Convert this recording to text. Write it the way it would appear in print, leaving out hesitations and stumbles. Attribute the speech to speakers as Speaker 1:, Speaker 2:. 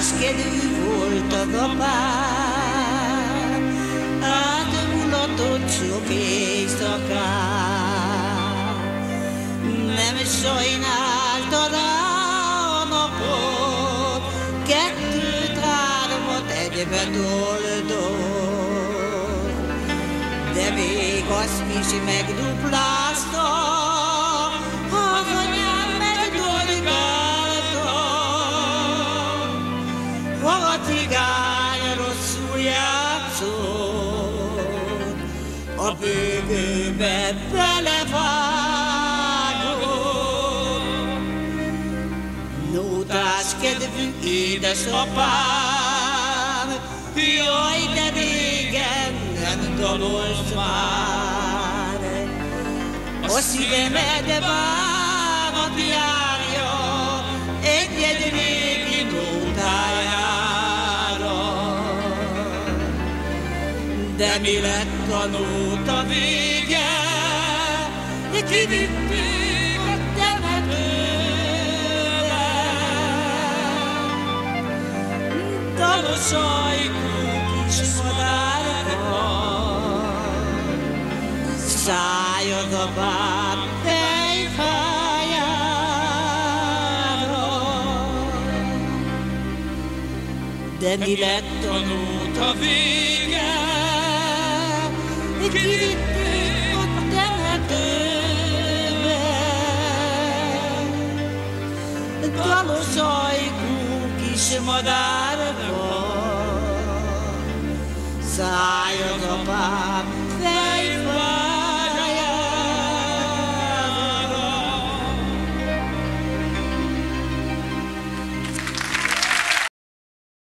Speaker 1: kedvű volt a apám, átmulatott sok éjszakát. Nem sajnálta rá a napot, kettőt-hármat egybe toldott, de még azt is megduplázta, az anyám megdorgálta. A cigány rosszul játszott, a bőgőbe belevágott. Nótás kedvű édesapám, jaj, de régen nem dalolt már. A szívemed várat járja egy-egy régi nótájára. De mi lett a nóta vége? Kivitték a temetőbe. Dalos ajkú kis madárka, szálljon a bár fejfájára. De mi lett a nóta vége? Kivitték a temetőbe. Dalos ajkú kis madár